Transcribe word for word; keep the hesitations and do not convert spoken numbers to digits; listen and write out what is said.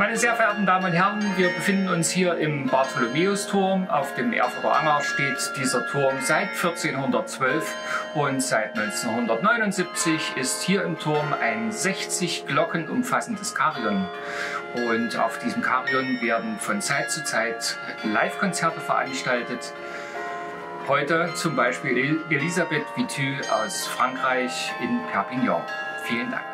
Meine sehr verehrten Damen und Herren, wir befinden uns hier im Bartholomäusturm. Auf dem Erfurter Anger steht dieser Turm seit vierzehnhundertzwölf und seit neunzehnhundertneunundsiebzig ist hier im Turm ein sechzig Glocken umfassendes Carillon. Und auf diesem Carillon werden von Zeit zu Zeit Live-Konzerte veranstaltet. Heute zum Beispiel Elisabeth Viteux aus Frankreich in Perpignan. Vielen Dank.